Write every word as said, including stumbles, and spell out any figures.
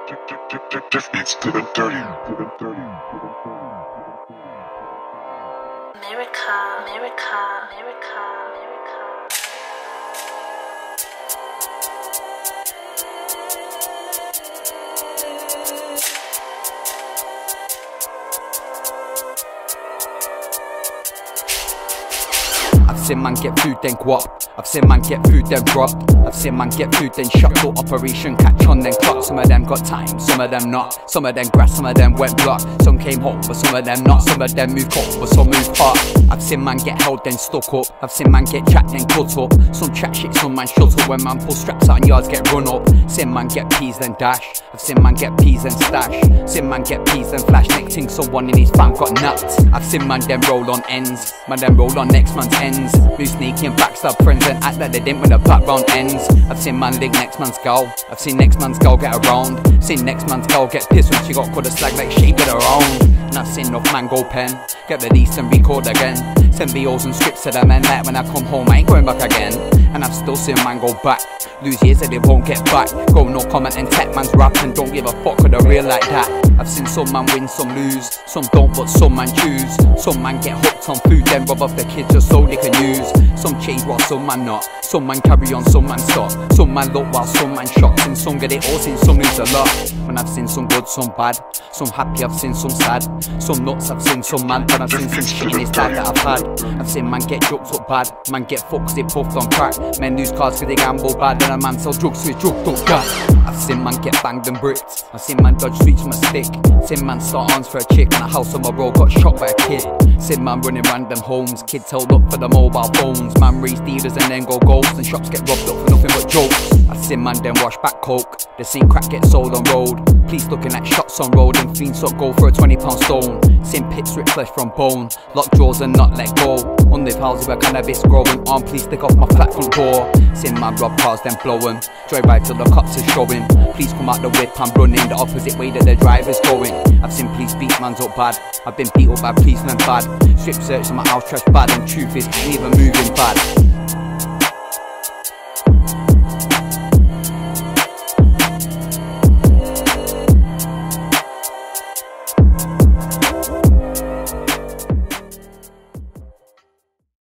Just beats to the dirty. America, America, America, America. I've seen man get food then guap. I've seen man get food then drop. I've seen man get food then shut. Full operation catch on then clock. Some of them got time, some of them not. Some of them grass, some of them went block. Some came home, but some of them not. Some of them move cold, but some move hot. I've seen man get held then stuck up. I've seen man get jacked then cut up. Some chat shit, some man shut up. When man pull straps out and yards get run up. Seen man get peas then dash. I've seen man get peas then stash. Seen man get peas then flash. Next thing someone in his fam got nuts. I've seen man them roll on ends. Man them roll on next man's ends. Move sneaky and backstab friends and act like they didn't when the background ends. I've seen man lick next man's gal. I've seen next man's gal get around. Seen next man's gal get pissed when she got caught a slag like she with her own. And I've seen enough man go pen, get released and record again. Send B Os and scripts to them and like when I come home I ain't going back again. And I've still seen man go back, lose years that they won't get back. Go no comment and tech man's rap and don't give a fuck with the real like that. I've seen some man win, some lose, some don't but some man choose. Some man get hooked on food then rob off the kids just so they can use. Some change while some man not, some man carry on, some man stop. Some man look while some man shocked, and some get it all, seen some lose a lot. When I've seen some good, some bad, some happy, I've seen some sad. Some nuts, I've seen some man, but I've seen some shit in his life that I've had. I've seen man get jokes up bad, man get fucked cause they puffed on crack. Men lose cars cause they gamble bad, and a man sell drugs so his drug don't gas. I've seen man get banged and bricked, I've seen man dodge streets from a stick. Seen man start arms for a chick, and a house on my road got shot by a kid. Seen man running random homes, kids held up for the mobile phones. Man raise dealers and then go ghosts, and shops get robbed up for nothing but jokes. I've seen man then wash back coke, they seen crack get sold on road. Police looking at shots on road, and fiends up go for a twenty pound stone. Seen pits rip flesh from bone, lock jaws and not let go. Unlive houses where cannabis growing, arm police stick off my flat front door. Seen man rob cars then blowing, joyride till the cops is showing. Police come out the whip, I'm running the opposite way that the driver's going. I've seen police beat mans up bad, I've been beat up by policemen bad. Strip search on my house trash bad, and truth is I ain't even moving bad.